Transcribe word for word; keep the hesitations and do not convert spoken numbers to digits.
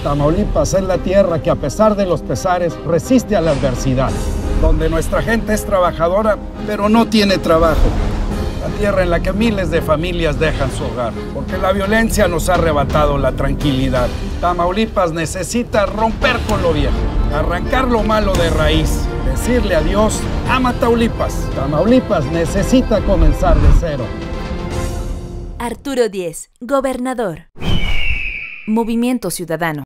Tamaulipas es la tierra que a pesar de los pesares resiste a la adversidad, donde nuestra gente es trabajadora, pero no tiene trabajo. La tierra en la que miles de familias dejan su hogar, porque la violencia nos ha arrebatado la tranquilidad. Tamaulipas necesita romper con lo viejo, arrancar lo malo de raíz, decirle adiós a Tamaulipas. Tamaulipas necesita comenzar de cero. Arturo Díez, gobernador. Movimiento Ciudadano.